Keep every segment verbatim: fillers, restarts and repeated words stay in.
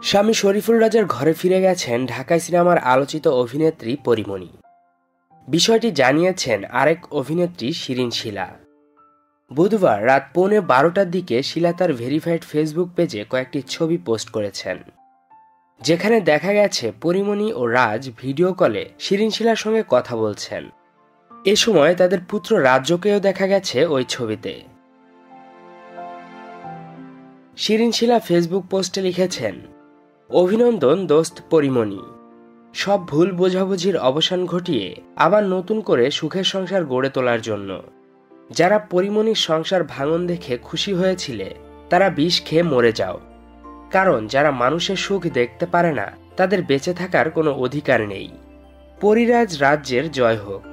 স্বামী শরীফুল রাজার ঘরে ফিরে গেছেন ঢাকাই সিনেমার আলোচিত অভিনেত্রী পরি মনি। বিষয়টি জানিয়েছেন আরেক অভিনেত্রী শিরিন শিলা। বুধবার রাত পৌনে বারোটার দিকে শিলা তার ভেরিফাইড ফেসবুক পেজে কয়েকটি ছবি পোস্ট করেছেন, যেখানে দেখা গেছে পরি মনি ও রাজ ভিডিও কলে শিরিন শিলার সঙ্গে কথা বলছেন। এ সময় তাদের পুত্র রাজ্যকেও দেখা গেছে ওই ছবিতে। শিরিন শিলা ফেসবুক পোস্টে লিখেছেন, অভিনন্দন দোস্ত পরি মনি, সব ভুল বোঝাবুঝির অবসান ঘটিয়ে আবার নতুন করে সুখের সংসার গড়ে তোলার জন্য। যারা পরি মনির সংসার ভাঙন দেখে খুশি হয়েছিলে তারা বিষ খেয়ে মরে যাও, কারণ যারা মানুষের সুখ দেখতে পারে না তাদের বেঁচে থাকার কোনো অধিকার নেই। পরিরাজ রাজ্যের জয় হোক।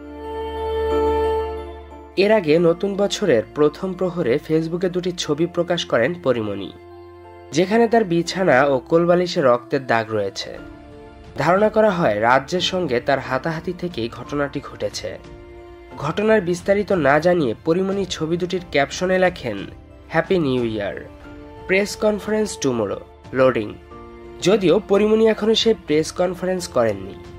এর আগে নতুন বছরের প্রথম প্রহরে ফেসবুকে দুটি ছবি প্রকাশ করেন পরি মনি, যেখানে তার বিছানা ও কোলবালিশে রক্তের দাগ রয়েছে। ধারণা করা হয় রাজ্যের সঙ্গে তার হাতাহাতি থেকেই ঘটনাটি ঘটেছে। ঘটনার বিস্তারিত না জানিয়ে পরি মনি ছবি দুটির ক্যাপশনে লেখেন, happy new year, press conference tomorrow, loading. যদিও পরি মনি এখনো সেই প্রেস কনফারেন্স করেননি।